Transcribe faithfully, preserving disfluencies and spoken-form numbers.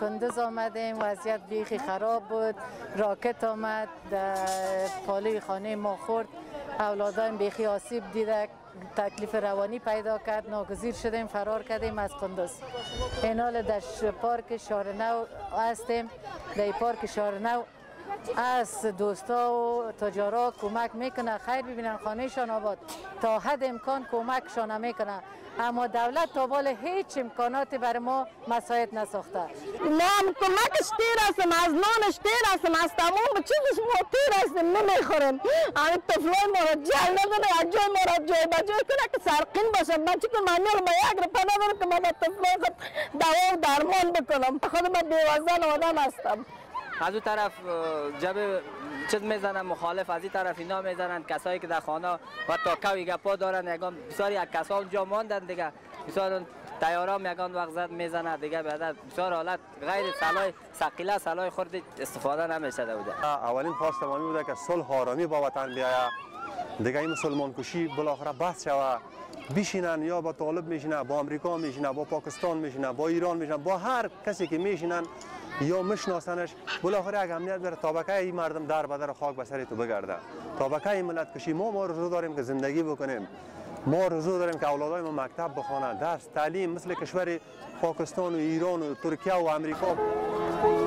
کندز آمدیم، وضعیت بیخی خراب بود، راکت آمد در پالوی خانه ما خورد، اولادان بیخی آسیب دیده، تکلیف روانی پیدا کرد، ناگزیر شدیم فرار کردیم از کندز. این حال در پارک شارنو هستیم. در پارک شارنو از دوستا و تجارا کمک میکنه، خیر ببینن خانهشان آباد، تا حد امکان کمکشان میکنه، اما دولت تا بالا هیچ امکاناتی برای ما مساعد نساخته. نام کمکش تیر هستم، از نانش تیر هستم، از تمام چیزش ما تیر هستم، نمیخورم. همین طفلای ما را جل نداره، از جای ما را جای بجای کنه که سرقین باشم. من چی کنم؟ من ما یک رپا ندارم که من طفلای خود دوا و درمان بکنم. خود من بیوزن آدم هستم. از اون طرف جب چیز میزنن مخالف، از این طرف اینا میزنن، کسایی که در خانه و تاکوی گپا دارن، یگان بسیار یک کسا اونجا ماندن دیگه، بسیار تیارا یگان وقت زد میزنه دیگه، بعد بسیار حالت غیر صلاح ثقیله صلاح خورد استفاده نمیشده بوده. اولین خواست تمامی بوده که صلح آرامی با وطن بیاید، دیگه این مسلمان کشی بالاخره بس شود، بشینن یا با طالب میشینن، با امریکا میشینن، با پاکستان میشینن، با ایران میشینن، با هر کسی که میشینن یا مشناسنش، بالاخره یک امنیت بره طبقه این مردم در بدر خاک به سر تو بگرده. طبقه این ملت کشی ما ما رجوع داریم که زندگی بکنیم، ما رجوع داریم که اولادای ما مکتب بخوانند، درس تعلیم مثل کشور پاکستان و ایران و ترکیه و امریکا.